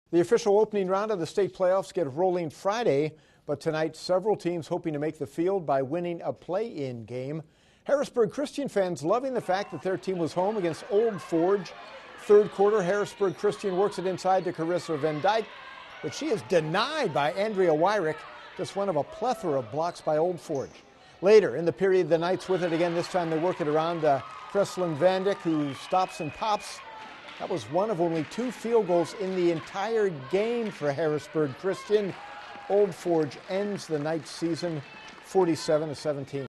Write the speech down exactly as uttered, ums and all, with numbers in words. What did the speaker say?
The official opening round of the state playoffs get rolling Friday, but tonight several teams hoping to make the field by winning a play-in game. Harrisburg Christian fans loving the fact that their team was home against Old Forge. Third quarter, Harrisburg Christian works it inside to Carissa Van Dyke, but she is denied by Andrea Wyrick, just one of a plethora of blocks by Old Forge. Later in the period, the Knights with it again. This time they work it around uh, Kreslin Van Dyke, who stops and pops. That was one of only two field goals in the entire game for Harrisburg Christian. Old Forge ends the Knights season forty-seven to seventeen.